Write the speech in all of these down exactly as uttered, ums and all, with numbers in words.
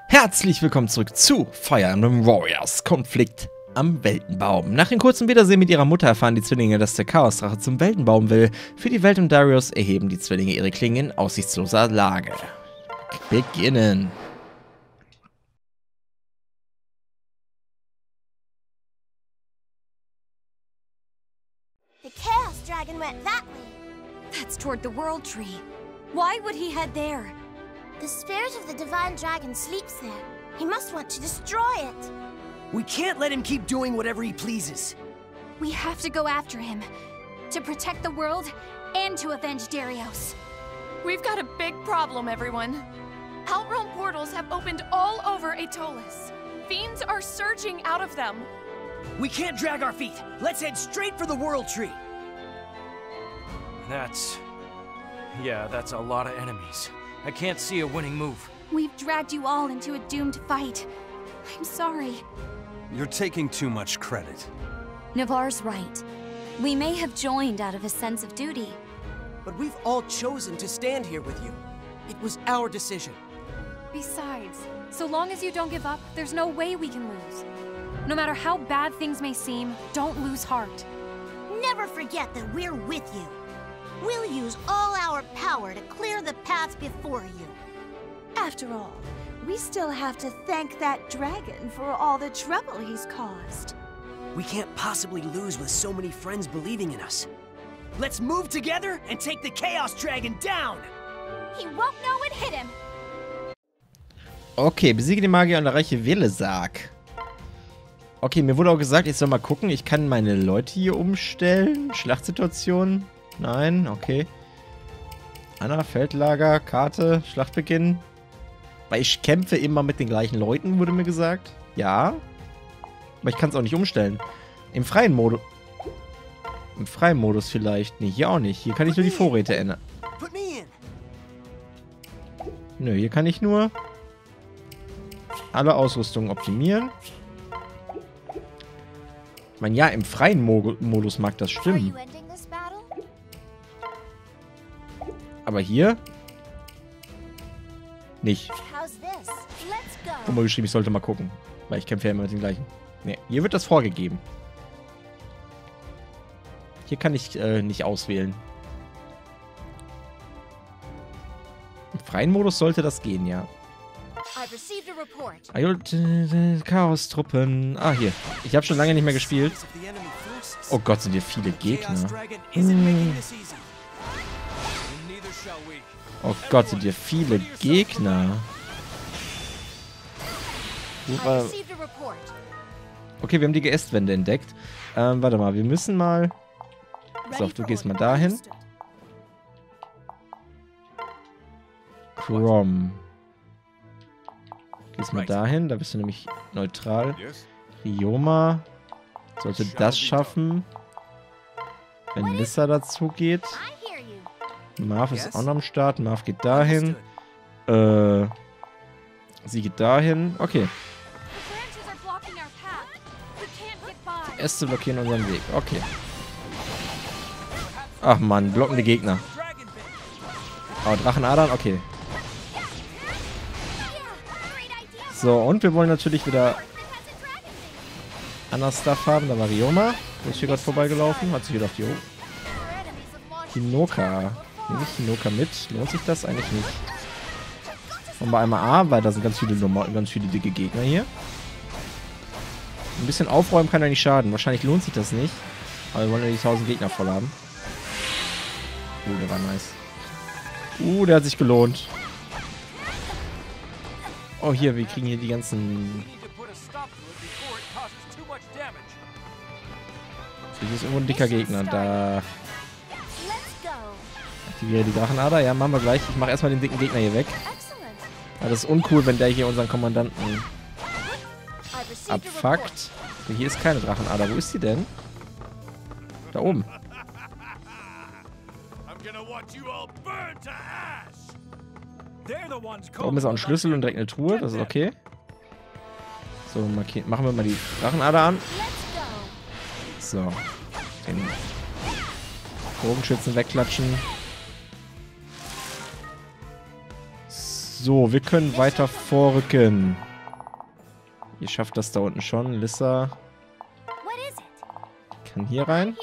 Herzlich willkommen zurück zu Fire Emblem Warriors Konflikt am Weltenbaum. Nach dem kurzen Wiedersehen mit ihrer Mutter erfahren die Zwillinge, dass der Chaosdrache zum Weltenbaum will. Für die Welt und Darius erheben die Zwillinge ihre Klingen in aussichtsloser Lage. Beginnen. The Chaos Dragon went that way. That's toward the World Tree. Why would he head there? The spirit of the Divine Dragon sleeps there. He must want to destroy it. We can't let him keep doing whatever he pleases. We have to go after him. To protect the world and to avenge Darius. We've got a big problem, everyone. Outrealm portals have opened all over Aetolis. Fiends are surging out of them. We can't drag our feet. Let's head straight for the World Tree. That's... yeah, that's a lot of enemies. I can't see a winning move. We've dragged you all into a doomed fight. I'm sorry. You're taking too much credit. Navarre's right. We may have joined out of a sense of duty. But we've all chosen to stand here with you. It was our decision. Besides, so long as you don't give up, there's no way we can lose. No matter how bad things may seem, don't lose heart. Never forget that we're with you. We'll use all our power to clear the path before you. After all, we still have to thank that dragon for all the trouble he's caused. We can't possibly lose with so many friends believing in us. Let's move together and take the Chaos Dragon down! He won't know it hit him. Okay, besiege den Magier und erreiche Velezag. Okay, mir wurde auch gesagt, ich soll mal gucken. Ich kann meine Leute hier umstellen. Schlachtsituation. Nein, okay. Anna, Feldlager, Karte, Schlachtbeginn. Weil ich kämpfe immer mit den gleichen Leuten, wurde mir gesagt. Ja. Aber ich kann es auch nicht umstellen. Im freien Modus. Im freien Modus vielleicht. Nee, hier auch nicht. Hier kann ich nur die Vorräte ändern. Nö, hier kann ich nur alle Ausrüstungen optimieren. Ich meine, ja, im freien Mo Modus mag das stimmen. Aber hier nicht. Guck mal geschrieben, ich sollte mal gucken. Weil ich kämpfe ja immer mit den gleichen. Ne, hier wird das vorgegeben. Hier kann ich äh, nicht auswählen. Im freien Modus sollte das gehen, ja. Chaos-Truppen. Ah, hier. Ich habe schon lange nicht mehr gespielt. Oh Gott, sind hier viele Gegner. Hm. Oh Gott, sind hier viele Gegner. Okay, wir haben die Geästwände entdeckt. Ähm, warte mal, wir müssen mal... So, du gehst mal dahin. Crom. Gehst mal dahin, da bist du nämlich neutral. Ryoma sollte das schaffen. Wenn Lissa dazu geht. Marv ist auch noch am Start. Marv geht dahin. Äh, sie geht dahin. Okay. Die Äste blockieren unseren Weg. Okay. Ach man, blocken die Gegner. Oh, Drachenadern? Okay. So, und wir wollen natürlich wieder anders Stuff haben. Da war Ryoma. Wo ist hier gerade vorbeigelaufen? Hat sich wieder auf die Hoch. Hinoka. Nehme ich Hinoka mit? Lohnt sich das eigentlich nicht? Und bei einmal A, weil da sind ganz viele, ganz viele dicke Gegner hier. Ein bisschen aufräumen kann ja nicht schaden. Wahrscheinlich lohnt sich das nicht. Aber wir wollen ja die tausend Gegner voll haben. Uh, der war nice. Uh, der hat sich gelohnt. Oh, hier, wir kriegen hier die ganzen... Hier ist irgendwo ein dicker Gegner. Da... Aktiviere die Drachenader. Ja, machen wir gleich. Ich mache erstmal den dicken Gegner hier weg. Ja, das ist uncool, wenn der hier unseren Kommandanten abfuckt. Hier ist keine Drachenader. Wo ist sie denn? Da oben. Da oben ist auch ein Schlüssel und direkt eine Truhe. Das ist okay. So, machen wir mal die Drachenader an. So. Den Bogenschützen wegklatschen. So, wir können weiter vorrücken. Ihr schafft das da unten schon. Lissa kann hier rein.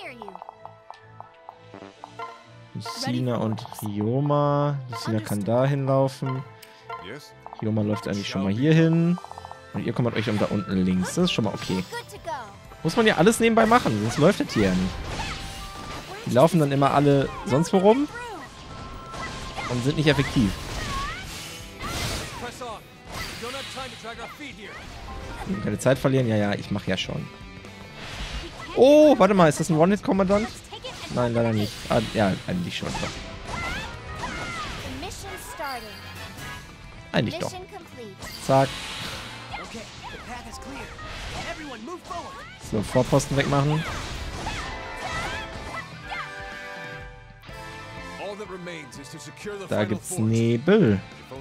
Lucina und Ryoma. Lucina kann da hinlaufen. Ryoma läuft eigentlich schon mal hier hin. Und ihr kümmert euch um da unten links. Das ist schon mal okay. Muss man ja alles nebenbei machen, sonst läuft das hier ja nicht. Die laufen dann immer alle sonst wo rum und sind nicht effektiv. Keine Zeit verlieren? Ja, ja, ich mache ja schon. Oh, warte mal, ist das ein One-Hit-Kommandant? Nein, leider nicht. Ah, ja, eigentlich schon. Doch. Eigentlich doch. Zack. So, Vorposten wegmachen. Da gibt's Nebel.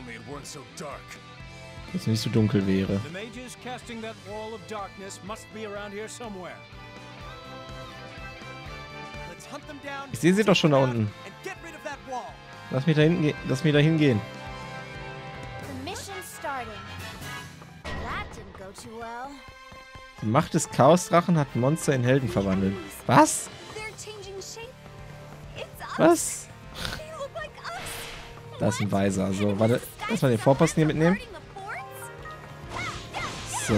Wenn es nicht so dunkel wäre. Ich sehe sie doch schon da unten. Lass mich da hinten, lass mich da hingehen. Die Macht des Chaosdrachen hat Monster in Helden verwandelt. Was? Was? Da ist ein Weiser. So, warte. Lass mal den Vorposten hier mitnehmen. So.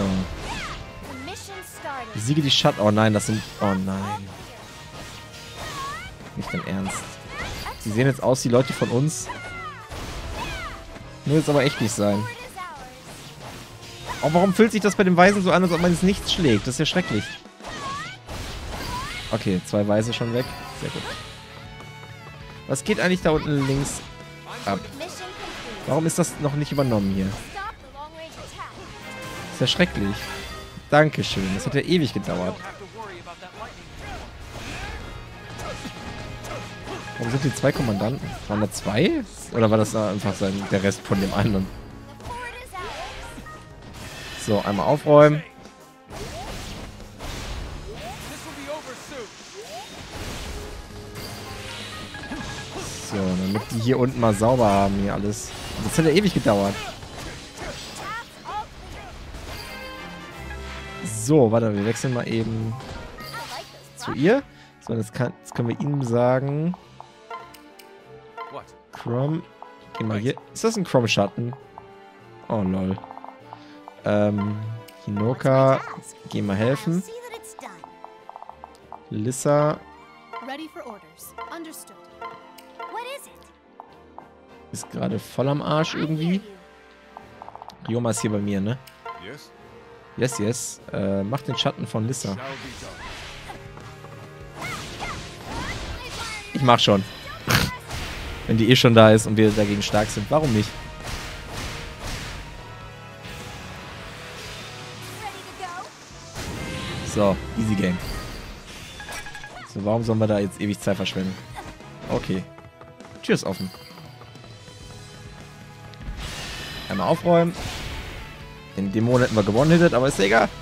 Besiege die Schatten. Oh nein, das sind... Oh nein. Nicht dein Ernst. Die sehen jetzt aus, die Leute von uns. Muss jetzt aber echt nicht sein. Oh, warum fühlt sich das bei dem Weisen so an, als ob man ins Nichts schlägt? Das ist ja schrecklich. Okay, zwei Weise schon weg. Sehr gut. Was geht eigentlich da unten links ab? Warum ist das noch nicht übernommen hier? Das ist ja schrecklich. Dankeschön. Das hat ja ewig gedauert. Warum sind die zwei Kommandanten? Waren da zwei? Oder war das einfach sein, der Rest von dem anderen? So, einmal aufräumen. So, damit die hier unten mal sauber haben, hier alles. Das hat ja ewig gedauert. So, warte, wir wechseln mal eben zu ihr. So, jetzt, kann, jetzt können wir ihm sagen... Crom... Geh mal hier. Ist das ein Crom-Schatten? Oh, lol. Ähm, Hinoka, geh mal helfen. Lissa ist gerade voll am Arsch irgendwie. Ryoma ist hier bei mir, ne? Yes, yes. Äh, mach den Schatten von Lissa. Ich mach schon. Wenn die eh schon da ist und wir dagegen stark sind. Warum nicht? So, easy game. So, warum sollen wir da jetzt ewig Zeit verschwenden? Okay. Tür ist offen. Einmal aufräumen. Den Dämon hätten wir gewonnen, hittet, aber ist ja egal.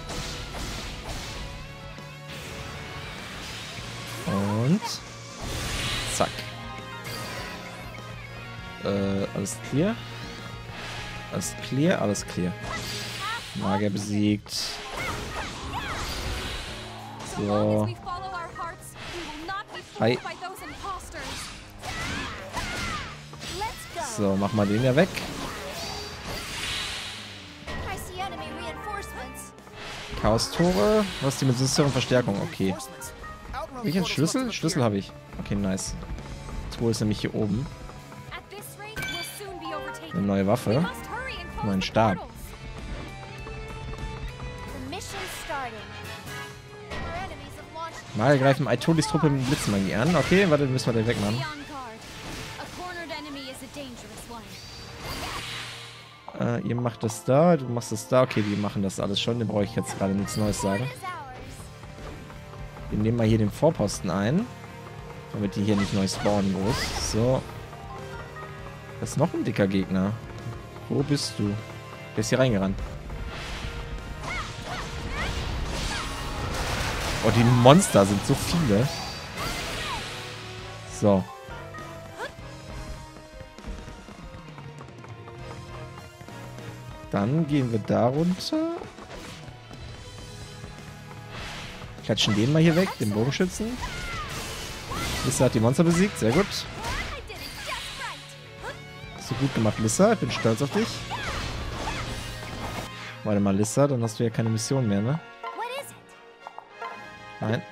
Und zack. Äh, alles clear. Alles clear, alles clear. Magier besiegt. So. Hi. So, mach mal den ja weg. Chaos-Tore. Was ist die mit Sister und Verstärkung? Okay. Habe ich einen Schlüssel? Schlüssel habe ich. Okay, nice. Truhe ist nämlich hier oben. Eine neue Waffe. Neuen Stab. Mal greifen Aitolis Truppe mit Blitzmagie an. Okay, warte, müssen wir den wegmachen. Äh, ihr macht das da, du machst das da. Okay, die machen das alles schon. Den brauche ich jetzt gerade nichts Neues sagen. Wir nehmen mal hier den Vorposten ein. Damit die hier nicht neu spawnen groß. So. Das ist noch ein dicker Gegner. Wo bist du? Der ist hier reingerannt. Oh, die Monster sind so viele. So. Dann gehen wir da runter. Klatschen den mal hier weg, den Bogenschützen. Lissa hat die Monster besiegt, sehr gut. Hast du gut gemacht, Lissa. Ich bin stolz auf dich. Warte mal, Lissa, dann hast du ja keine Mission mehr, ne? Nein.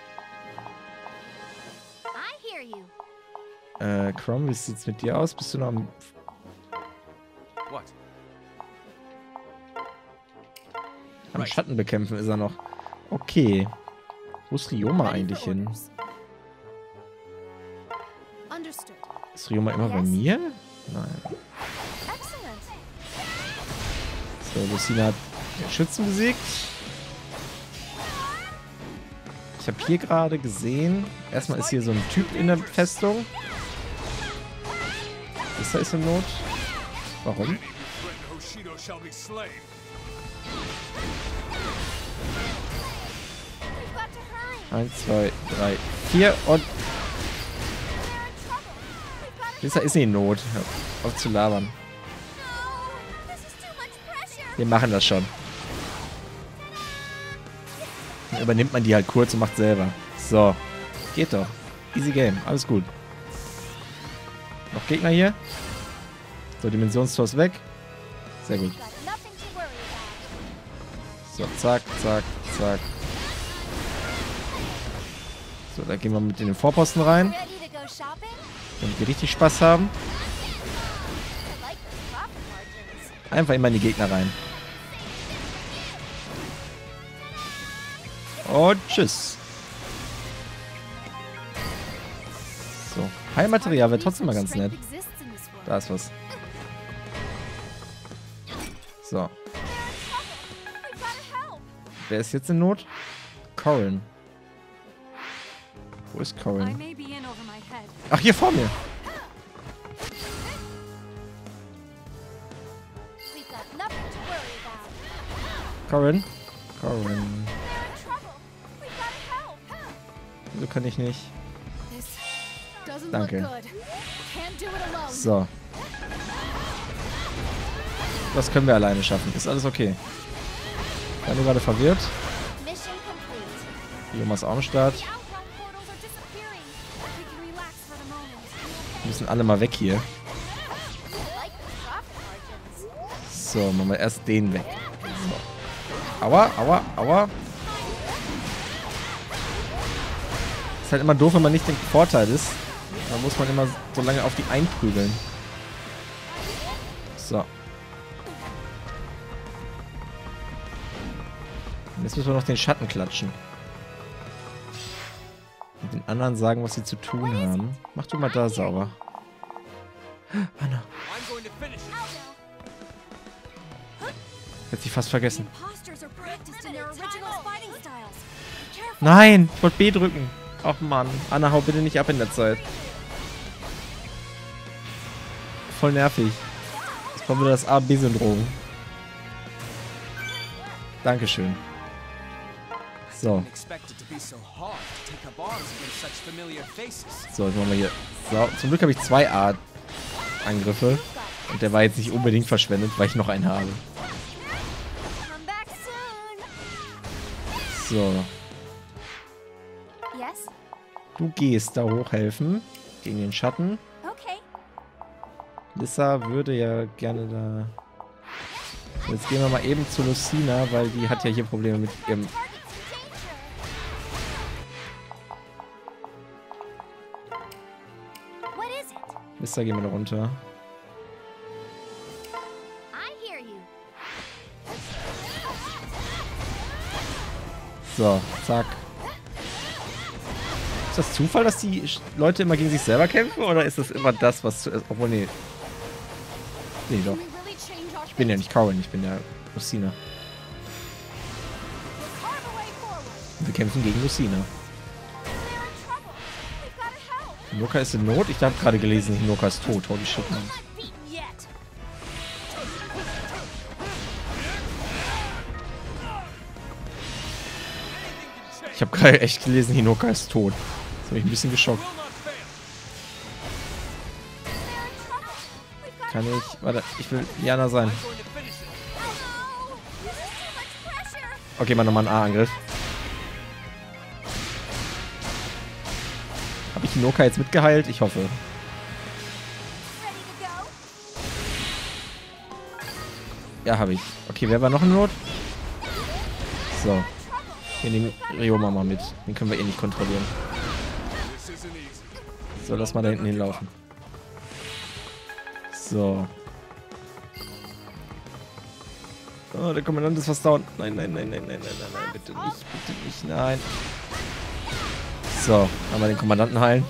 Äh, Chrom, wie sieht's mit dir aus? Bist du noch am... Am Schatten bekämpfen ist er noch. Okay. Wo ist Ryoma eigentlich hin? Ist Ryoma immer bei mir? Nein. So, Lucina hat den Schützen besiegt. Ich habe hier gerade gesehen, erstmal ist hier so ein Typ in der Festung. Ist da ist in Not. Warum? Eins, zwei, drei, vier und... Lissa ist in Not. Auf zu labern. Wir machen das schon. Dann übernimmt man die halt kurz und macht selber. So. Geht doch. Easy Game. Alles gut. Noch Gegner hier. So, Dimensionstor ist weg. Sehr gut. So, zack, zack, zack. So, da gehen wir mit in den Vorposten rein. Damit wir richtig Spaß haben. Einfach immer in die Gegner rein. Und tschüss. So, Heilmaterial wäre trotzdem mal ganz nett. Da ist was. So. Wer ist jetzt in Not? Corrin. Wo ist Corrin? Ach, hier vor mir. Corrin. Corrin. So kann ich nicht. Danke. So. Das können wir alleine schaffen. Ist alles okay. Ich war nur gerade verwirrt. Ryoma ist auch am Start. Wir müssen alle mal weg hier. So, machen wir erst den weg. So. Aua, aua, aua. Ist halt immer doof, wenn man nicht den Vorteil ist. Da muss man immer so lange auf die einprügeln. So. Und jetzt müssen wir noch den Schatten klatschen. Und den anderen sagen, was sie zu tun haben. Mach du mal da sauber. Anna. Hätte ich fast vergessen. Nein, ich wollte B drücken. Ach Mann. Anna, hau bitte nicht ab in der Zeit. Voll nervig. Jetzt kommt wieder das A B Syndrom. Dankeschön. So. So, jetzt machen wir hier. So, zum Glück habe ich zwei A-Angriffe. Und der war jetzt nicht unbedingt verschwendet, weil ich noch einen habe. So. Du gehst da hochhelfen. Gegen den Schatten. Lissa würde ja gerne da... Jetzt gehen wir mal eben zu Lucina, weil die hat ja hier Probleme mit ihrem... Lissa, gehen wir da runter. So, zack. Ist das Zufall, dass die Leute immer gegen sich selber kämpfen? Oder ist das immer das, was... Zu, obwohl, nee. Nee, doch. Ich bin ja nicht Corrin, ich bin ja Lucina. Wir kämpfen gegen Lucina. Hinoka ist in Not? Ich habe gerade gelesen, Hinoka ist tot. Holy shit, Mann. Ich habe gerade echt gelesen, Hinoka ist tot. Das hat mich ein bisschen geschockt. Kann ich... Warte, ich will Jana sein. Okay, mal nochmal einen A-Angriff. Habe ich Hinoka jetzt mitgeheilt? Ich hoffe. Ja, habe ich. Okay, wer war noch in Not? So. Wir nehmen Ryoma mal mit. Den können wir eh nicht kontrollieren. So, lass mal da hinten hinlaufen. So. Oh, der Kommandant ist fast down. Nein, nein, nein, nein, nein, nein, nein, nein, bitte nicht, bitte nicht, nein. So, einmal den Kommandanten heilen.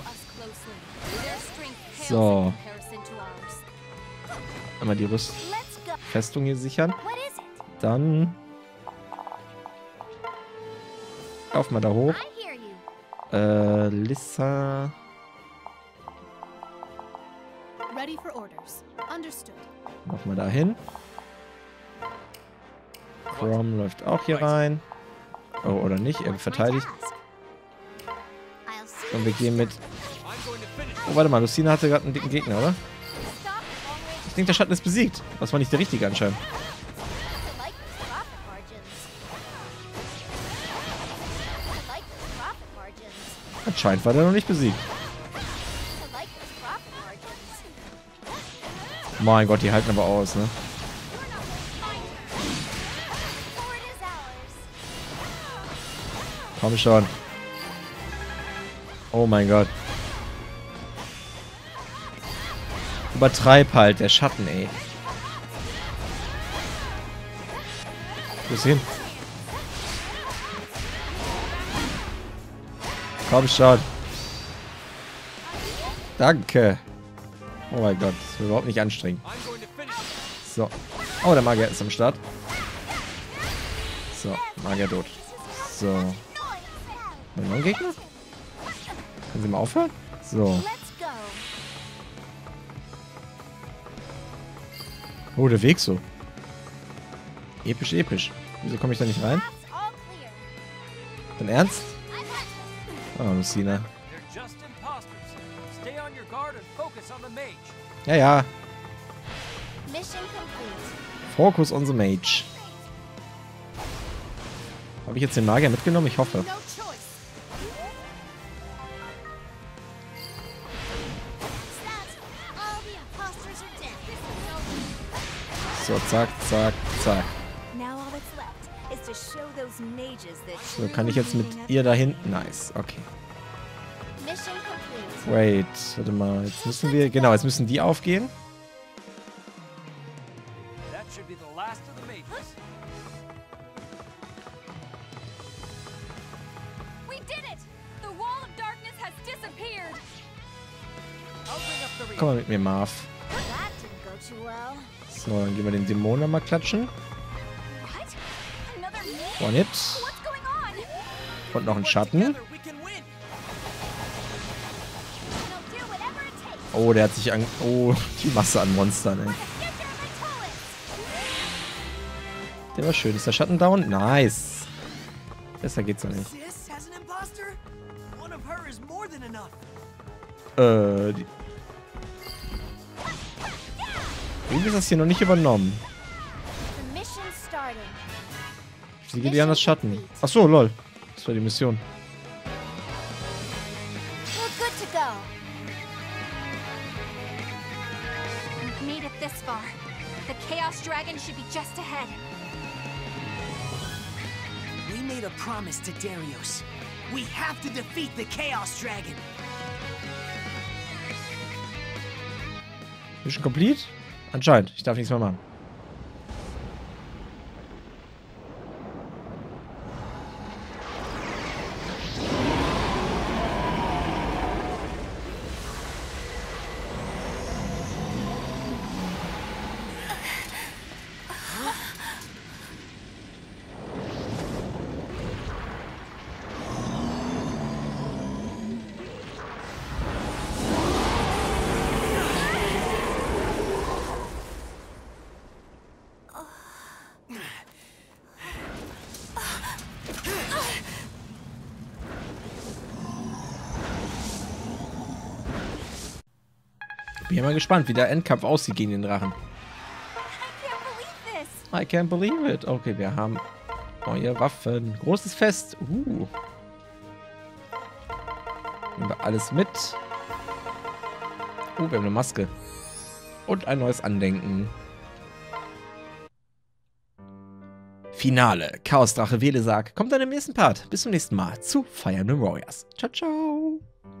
So. Einmal die Rüst Festung hier sichern. Dann lauf mal da hoch. Äh, Lissa. Ready for orders. Understood. Mach mal da hin. Chrom läuft auch hier rein. Oh, oder nicht? Er verteidigt. Und wir gehen mit... Oh, warte mal. Lucina hatte gerade einen dicken Gegner, oder? Ich denke, der Schatten ist besiegt. Das war nicht der richtige anscheinend. Anscheinend war der noch nicht besiegt. Mein Gott, die halten aber aus, ne? Komm schon. Oh mein Gott. Übertreib halt, der Schatten, ey. Wo ist hin? Komm schon. Danke. Oh mein Gott, das ist überhaupt nicht anstrengend. So. Oh, der Magier ist am Start. So, Magier tot. So. Noch ein Gegner? Können Sie mal aufhören? So. Oh, der Weg so. Episch, episch. Wieso komme ich da nicht rein? Dein Ernst? Oh, Lucina. Ja, ja. Focus on the Mage. Habe ich jetzt den Magier mitgenommen? Ich hoffe. So, zack, zack, zack. So, kann ich jetzt mit ihr da hinten? Nice, okay. Wait, warte mal. Jetzt müssen wir... Genau, jetzt müssen die aufgehen. Komm mal mit mir, Marv. So, dann gehen wir den Dämonen mal klatschen. One Hit. Und noch ein Schatten. Oh, der hat sich an... Oh, die Masse an Monstern, ey. Der war schön. Ist der Schatten down? Nice. Besser geht's doch nicht. Äh, die... Irgendwie ist das hier noch nicht übernommen. Sie geht ja an das Schatten. Achso, lol. Das war die Mission. Made it this far. The Chaos Dragon should be just ahead. We made a promise to Darius. We have to defeat the Chaos Dragon. Mission complete? Anscheinend. Ich darf nichts mehr machen. Bin mal gespannt, wie der Endkampf aussieht gegen den Drachen. I can't believe it. Okay, wir haben Neue Waffen. Großes Fest. Uh. Nehmen wir alles mit. Oh, wir haben eine Maske. Und ein neues Andenken. Finale. Chaosdrache Velezak kommt dann im nächsten Part. Bis zum nächsten Mal zu Fire Emblem Warriors. Ciao, ciao.